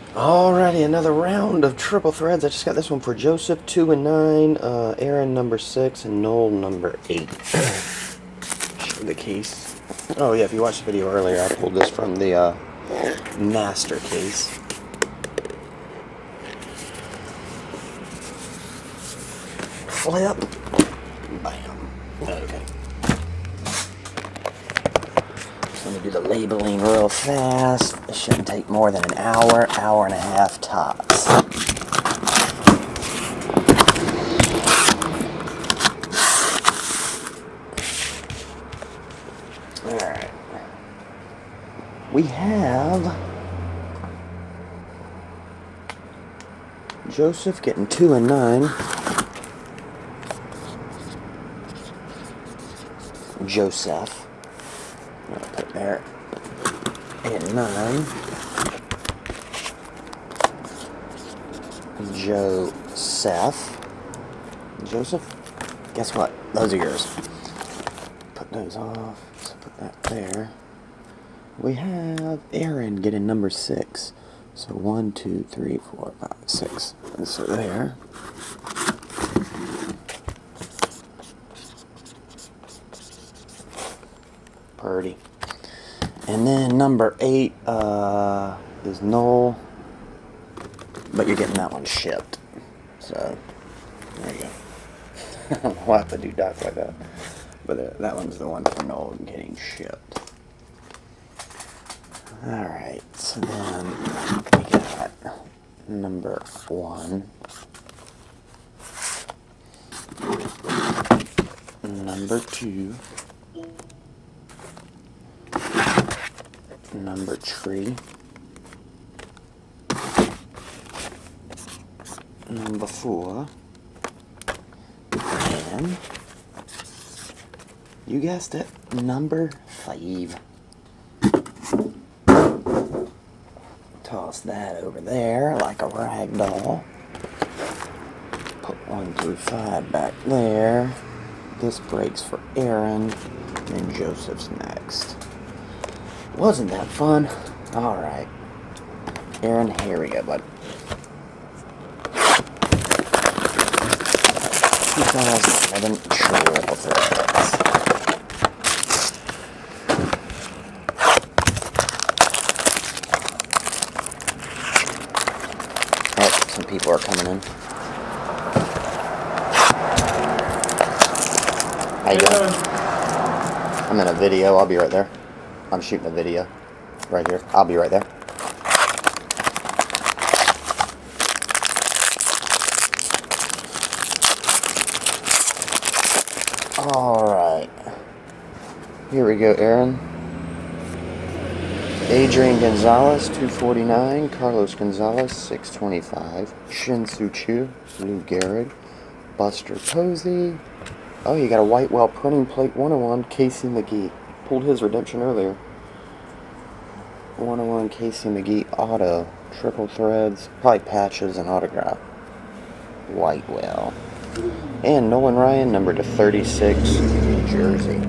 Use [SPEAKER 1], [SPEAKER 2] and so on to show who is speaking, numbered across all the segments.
[SPEAKER 1] Alrighty, another round of triple threads. I just got this one for Joseph, 2 and 9, Aaron, number 6, and Noel, number 8. Show the case. Oh yeah, if you watched the video earlier, I pulled this from the master case. Flip. Bam. Okay. So let me do the labeling real fast. It shouldn't take more than an hour, hour and a half tops. Alright. We have Joseph getting 2 and 9. Joseph. I'm going to put there. And 9. Joseph. Joseph? Guess what? Those are yours. Put those off. So put that there. We have Aaron getting number 6. So 1, 2, 3, 4, 5, 6. And so there. Purdy. And then number 8 is Noel. But you're getting that one shipped. So, there you go. We'll have to do dots like that. But that one's the one for Noel getting shipped. Alright, so then we got number 1. Number 2. Number 3. Number 4. And you guessed it, number 5. Toss that over there like a rag doll. Put 1 through 5 back there. This breaks for Aaron. And Joseph's next. Wasn't that fun? Alright. Aaron, here we go, bud. 2011 triple threads. Oh, some people are coming in. How you doing? I'm in a video. I'll be right there. I'm shooting a video right here. I'll be right there. Alright. Here we go, Aaron. Adrian Gonzalez, 249. Carlos Gonzalez, 625. Shin-Soo Choo, Lou Gehrig. Buster Posey. Oh, you got a Whitewell printing plate 101, Casey McGee. Pulled his redemption earlier. 101 Casey McGee auto. Triple threads. Probably patches and autograph. Whitewell. And Nolan Ryan, number to 36, New Jersey.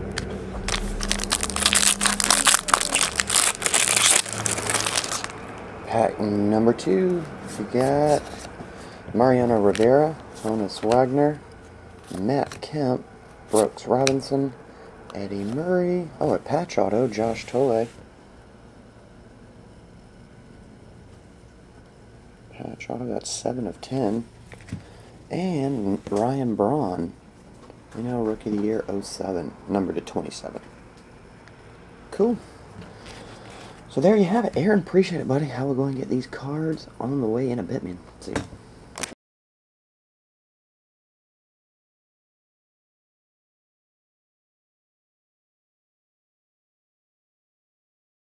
[SPEAKER 1] Pack number 2, we got Mariano Rivera, Honus Wagner, Matt Kemp, Brooks Robinson, Eddie Murray. Oh, a patch auto, Josh Tolle. Patch auto, that's 7 of 10. And Ryan Braun, you know, Rookie of the Year 07, number to 27. Cool. So there you have it. Aaron, appreciate it, buddy. I will go and get these cards on the way in a bit, man. See ya.